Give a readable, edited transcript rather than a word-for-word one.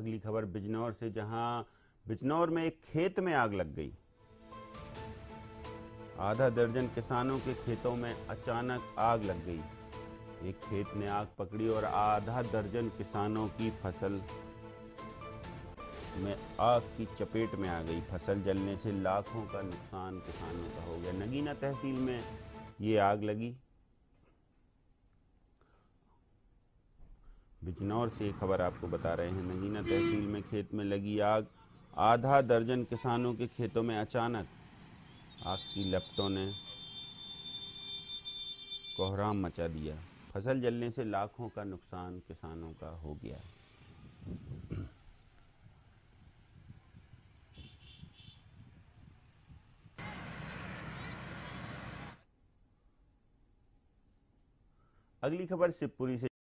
अगली खबर बिजनौर से, जहां बिजनौर में एक खेत में आग लग गई। आधा दर्जन किसानों के खेतों में अचानक आग लग गई। एक खेत ने आग पकड़ी और आधा दर्जन किसानों की फसल में आग की चपेट में आ गई। फसल जलने से लाखों का नुकसान किसानों का हो गया। नगीना तहसील में ये आग लगी। बिजनौर से ये खबर आपको बता रहे हैं। नगीना तहसील में खेत में लगी आग। आधा दर्जन किसानों के खेतों में अचानक आग की लपटों ने कोहराम मचा दिया। फसल जलने से लाखों का नुकसान किसानों का हो गया। अगली खबर शिवपुरी से।